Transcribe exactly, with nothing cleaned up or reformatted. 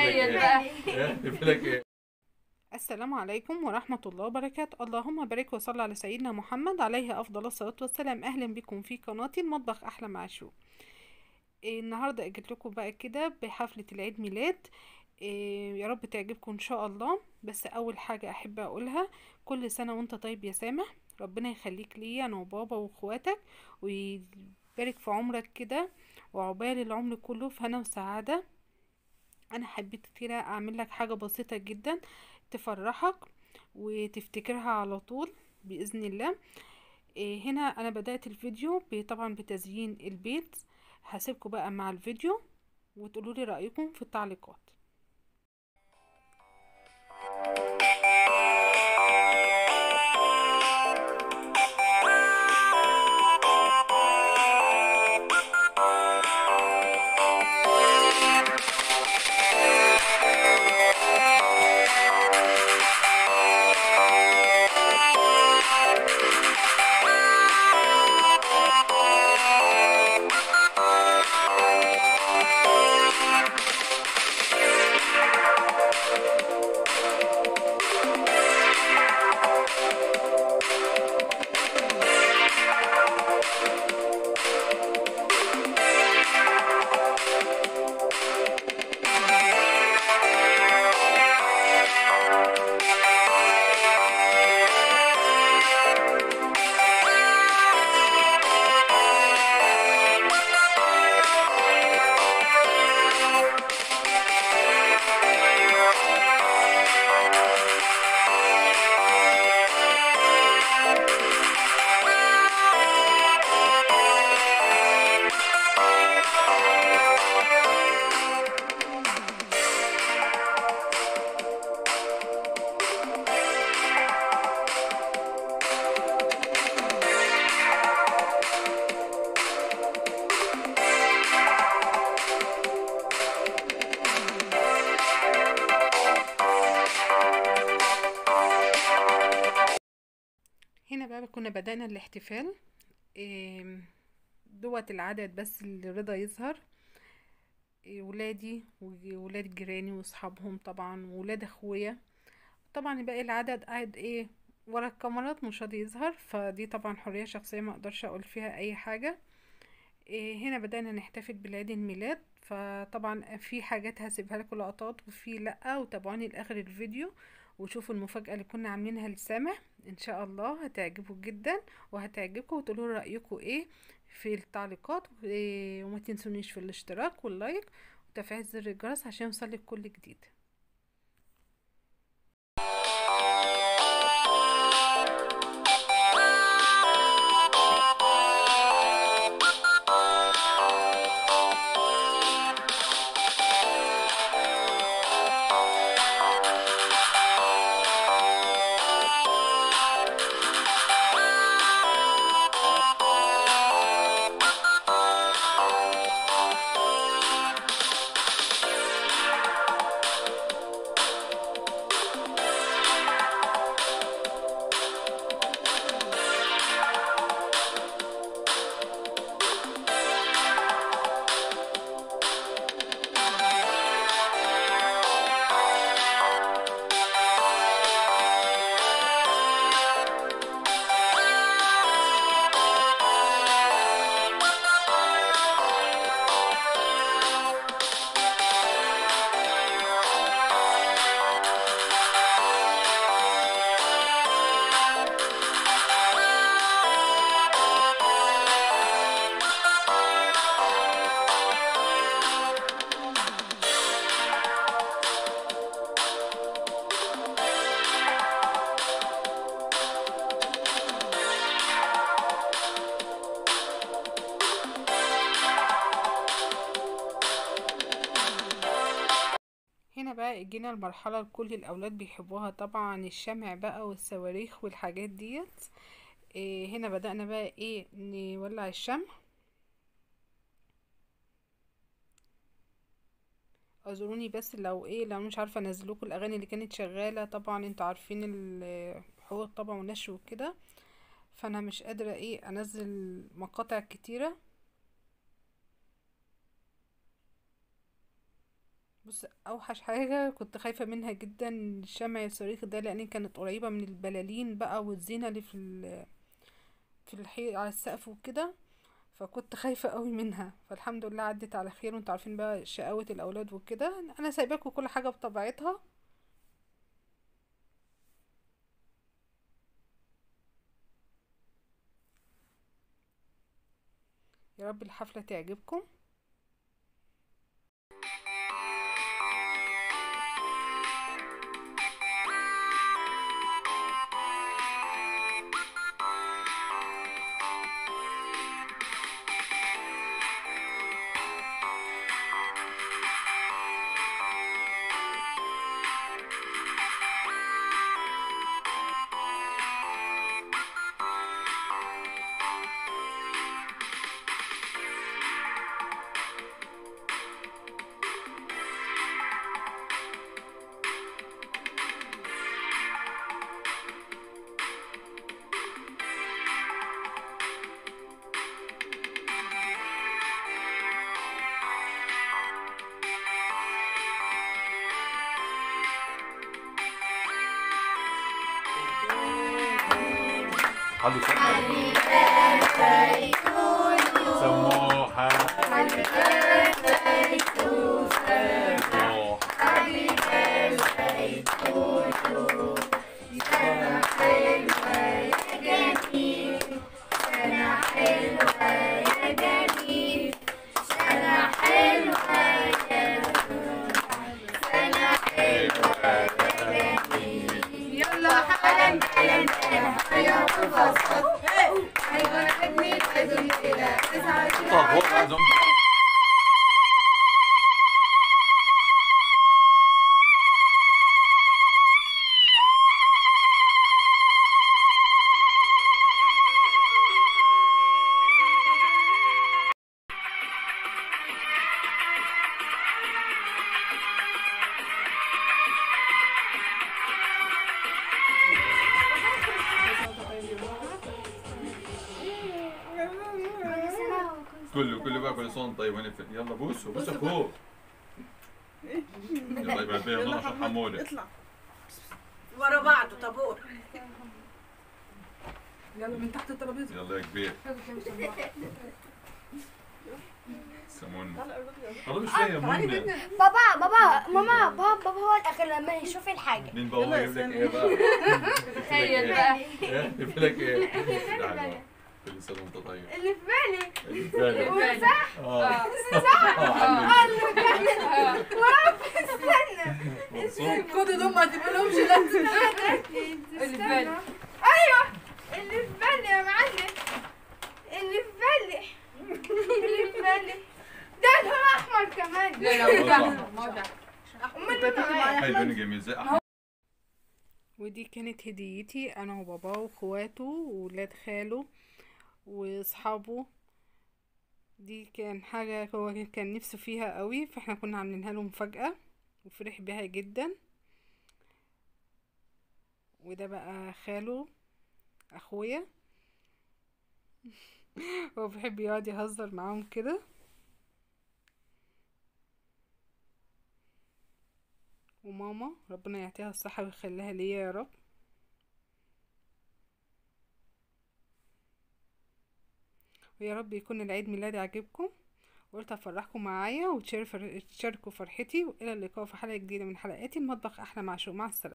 تخيل بقى. يقول لك ايه؟ السلام عليكم ورحمة الله وبركاته. اللهم بارك وصل على سيدنا محمد عليه أفضل الصلاة والسلام. أهلا بكم في قناتي المطبخ أحلى مع شو. إيه النهاردة أجيت لكم بقى كده بحفلة العيد ميلاد. إيه يا رب تعجبكم إن شاء الله. بس أول حاجة أحب أقولها، كل سنة وأنت طيب يا سامح. ربنا يخليك لي أنا وبابا وأخواتك، ويبارك في عمرك كده، وعقبال العمر كله في هنا وسعادة. انا حبيت كده اعمل لك حاجة بسيطة جدا تفرحك وتفتكرها على طول بإذن الله. إيه هنا انا بدأت الفيديو ب- طبعا بتزيين البيت. هسيبكم بقى مع الفيديو وتقولوا لي رأيكم في التعليقات. هنا بقى كنا بدأنا الاحتفال. إيه دوت العدد بس اللي رضا يظهر. إيه ولادي وولاد جيراني واصحابهم طبعا وولاد اخويا. طبعا باقي العدد قاعد ايه ورا الكاميرات مش راضي يظهر، فدي طبعا حرية شخصية ما اقدرش اقول فيها اي حاجة. إيه هنا بدأنا نحتفل بعيد الميلاد، فطبعا في حاجات هسيبها لكم لقطات وفي لأ، وتابعوني لاخر الفيديو وشوفوا المفاجأة اللي كنا عاملينها لسامح. ان شاء الله هتعجبكم جدا وهتعجبكم، وتقولوا لي رأيكم ايه في التعليقات. إيه وما تنسونيش في الاشتراك واللايك وتفعيل زر الجرس عشان يوصلك كل جديد. هنا بقى جينا المرحلة اللي كل الأولاد بيحبوها طبعا، الشمع بقى والصواريخ والحاجات ديت. إيه هنا بدأنا بقى ايه نولع الشمع. اعذروني بس لو ايه لو مش عارفة انزلكوا الأغاني اللي كانت شغالة، طبعا انتوا عارفين ال- حقوق الطبع والنشر وكده، فانا مش قادرة ايه انزل مقاطع كتيرة. بص، اوحش حاجة كنت خايفة منها جدا الشمع الصريخ ده، لان كانت قريبة من البلالين بقى والزينة اللي في ال... في الحي على السقف وكده. فكنت خايفة قوي منها، فالحمد لله عدت على خير. وانتوا عارفين بقى شقاوة الاولاد وكده، انا سايباكوا كل حاجة بطبيعتها. يا رب الحفلة تعجبكم. حلو شكرا سموحة سموحة طب لازم كله كله بقى كل سنة طيب ونفل. يلا بوسوا بوسوا اخوه. يلا يبقى البيت يلا عشان حموده. اطلع ورا بعض طابور. يلا من تحت الترابيزه. يلا يا كبير. سمونا. خلاص مش فاهم منا. بابا بابا ماما بابا بابا هو الاخر لما يشوف الحاجه. مين بابا يجيب لك ايه بقى؟ تخيل بقى. ايه يجيب لك ايه؟ تعالى كل سنة وانت طيب. اللي في بالي اللي في بالك. هو صح؟ اه صح؟ اه اللي في بالي ورب استنى مبسوط. خدوا دول ما تجيبولهمش لازم. اللي في بالي ايوه اللي في بالي يا معلم، اللي في بالي اللي في بالي ده لون احمر كمان. لا لا وضع وضع. امال حلو انا جميل زي احمد. ودي كانت هديتي انا وباباه واخواته وولاد خاله واصحابه. دي كان حاجة هو كان نفسه فيها قوي، فاحنا كنا عاملينها له مفاجأة وفرح بيها جدا. وده بقى خاله اخويا هو بيحب يقعد يهزر معاهم كده. وماما ربنا يعطيها الصحة ويخليها ليا يا رب. ويا رب يكون العيد ميلادي عجبكم، وقلت افرحكم معايا وتشاركوا فرحتي. والى اللقاء في حلقة جديدة من حلقات المطبخ احلى مع شو. مع السلامة.